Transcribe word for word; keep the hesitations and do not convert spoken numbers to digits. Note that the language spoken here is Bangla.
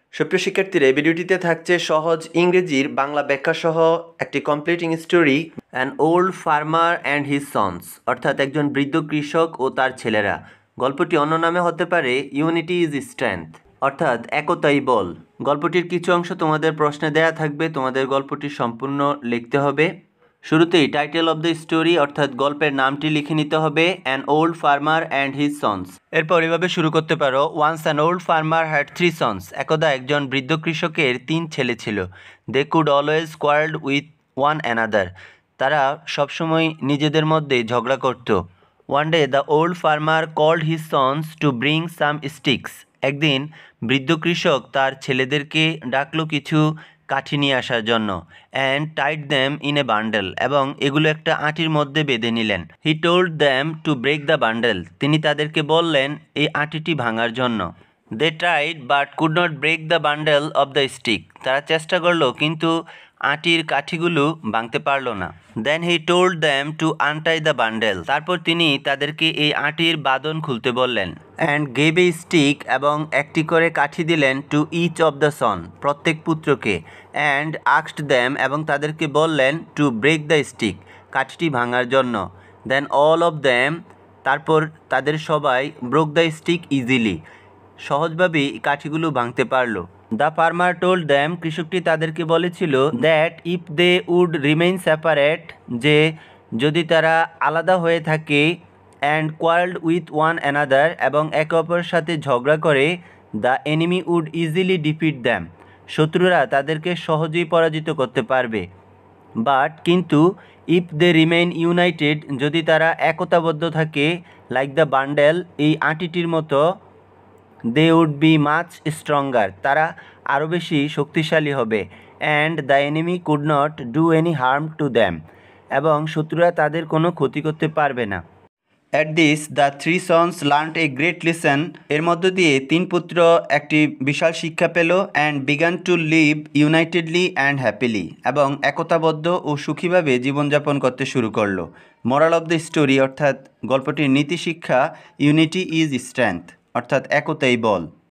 সুপ্রিয় শিক্ষার্থীরা, এই ভিডিওটিতে থাকছে সহজ ইংরেজির বাংলা ব্যাখ্যা সহ একটি completing story, an old farmer and his sons, অর্থাৎ একজন বৃদ্ধ কৃষক ও তার ছেলেরা। গল্পটি অন্য নামে হতে পারে ইউনিটি ইজ স্ট্রেংথ, অর্থাৎ একতাই বল। গল্পটির কিছু অংশ তোমাদের প্রশ্নে দেয়া থাকবে, তোমাদের গল্পটি সম্পূর্ণ লিখতে হবে। শুরুতেই টাইটেল অব দ্য স্টোরি অর্থাৎ গল্পের নামটি লিখে নিতে হবে, an old farmer and his sons. এরপর এভাবে শুরু করতে পারো, once an old farmer had three sons. একদা একজন বৃদ্ধ কৃষকের তিন ছেলে ছিল। They could always quarrelled with one another. তারা সবসময় নিজেদের মধ্যে ঝগড়া করত। One day the old farmer called his sons to bring some sticks. একদিন বৃদ্ধ কৃষক তার ছেলেদেরকে ডাকলো কিছু কাঠি নিয়ে আসার জন্য। And tied them in a bundle, এবং এগুলো একটা আঁটির মধ্যে বেঁধে নিলেন। He told them to break the bundle. তিনি তাদেরকে বললেন এই আঁটিটি ভাঙার জন্য। They tried but could not break the bundle of the stick. তারা চেষ্টা করলো কিন্তু আঁটির কাঠিগুলো ভাঙতে পারলো না। Then he told them to untie the bundle. তারপর তিনি তাদেরকে এই আঁটির বাঁধন খুলতে বললেন। অ্যান্ড গেভ এ স্টিক, এবং একটি করে কাঠি দিলেন to each of the son, প্রত্যেক পুত্রকে। অ্যান্ড আস্কড দ্যাম, এবং তাদেরকে বললেন টু ব্রেক দ্য স্টিক, কাঠিটি ভাঙার জন্য। দেন অল অফ দ্যাম, তারপর তাদের সবাই ব্রোক দ্য স্টিক ইজিলি, সহজভাবেই কাঠিগুলো ভাঙতে পারলো। দ্য ফার্মার টোল্ড দ্যাম, কৃষকটি তাদেরকে বলেছিল that if they would remain separate, যে যদি তারা আলাদা হয়ে থাকে, and quarrelled with one another, এবং একে অপরের সাথে ঝগড়া করে, the enemy would easily defeat them, শত্রুরা তাদেরকে সহজেই পরাজিত করতে পারবে। বাট কিন্তু ইফ দে রিমেইন ইউনাইটেড, যদি তারা একতাবদ্ধ থাকে, লাইক দ্য বান্ডেল, এই আঁটিটির মতো, they would be much stronger, তারা আরও বেশি শক্তিশালী হবে। And the enemy could not do any harm to them, এবং শত্রুরা তাদের কোনো ক্ষতি করতে পারবে না। At this the three sons learned a great lesson. এর মধ্য দিয়ে তিন পুত্র একটি বিশাল শিক্ষা পেল। And began to live unitedly and happily, এবং একতাবদ্ধ ও সুখীভাবে জীবনযাপন করতে শুরু করলো। মোরাল অব দ্য স্টোরি অর্থাৎ গল্পটির নীতি শিক্ষা, ইউনিটি ইজ স্ট্রেংথ, অর্থাৎ একতাই বল।